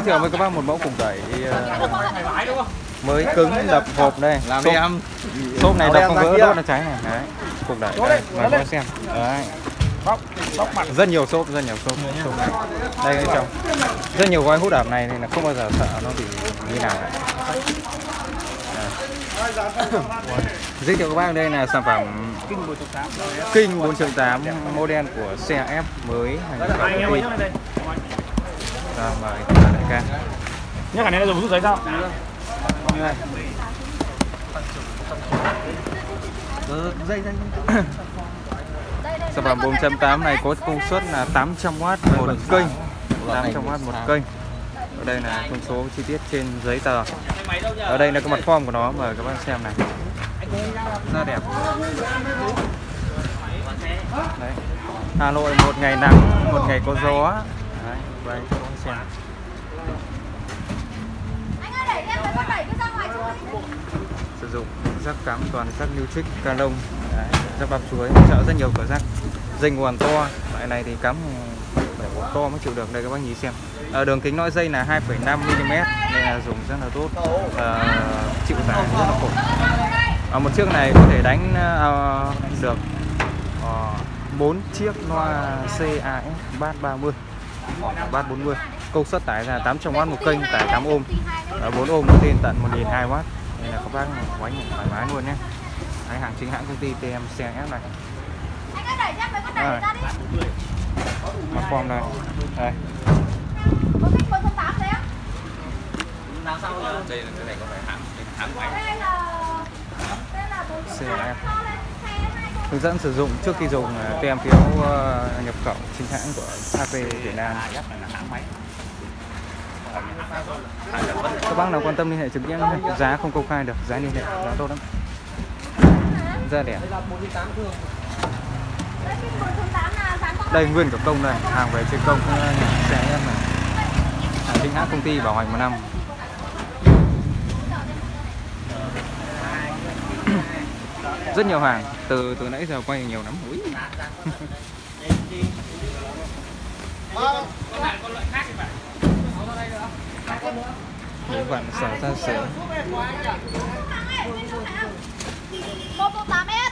thiệu với các bác một mẫu cục đẩy mới cứng đập hộp đây. Làm em. Xốp này đập không vỡ đốt nó cháy này. Đấy. Cục đẩy đây, mời các bác xem. Đấy. Rất nhiều xốp này. Đây bên trong. Rất nhiều gói hút ẩm này nên là không bao giờ sợ nó bị như nào cả. Giới thiệu các bác đây là sản phẩm Kinh 4.8 model của xe F mới hành công ty. Rồi mời đại ca. Nhắc cái này dùng rút giấy sao? Sản phẩm 4.8 này có công suất là 800W một kênh. 800W một kênh. Ở đây là thông số chi tiết trên giấy tờ. Ở đây là cái mặt form của nó, mời các bác xem này. Rất đẹp. Đấy. Hà Nội một ngày nắng, một ngày có gió. Đấy, đây cho các bác xem. Sử dụng rắc cắm toàn rắc Nutric Canon, rắc bắp chuối, hỗ trợ rất nhiều cửa rắc. Dây nguồn to, loại này thì cắm phải to mới chịu được. Đây các bác nhìn xem. Đường kính lõi dây là 2,5 mm nên là dùng rất là tốt, chịu tải rất là khủng. Một chiếc này có thể đánh được 4 chiếc loa CAS Bass 30 hoặc Bass 40. Công suất tải là 800W một kênh, tải 8 ohm, 4 ohm có lên tận 1002W. Nên là các bác quánh thoải mái luôn nhé. Đấy, hàng chính hãng công ty TM CAS này. Mặt form đây. Đây. Đây là cái này có phải hãng máy. CF. Hướng dẫn sử dụng trước khi dùng, tem phiếu nhập khẩu chính hãng của HP Việt Nam. Các bác nào quan tâm liên hệ trực tiếp, giá không công khai được, giá liên hệ giá tốt lắm. Rất đẹp. Đây nguyên cả công này, hàng về trên công sẽ này. Hàng chính hãng công ty bảo hành 1 năm. Rất nhiều hàng, từ nãy giờ quay nhiều lắm. Úi. Những bạn xả ra sữa.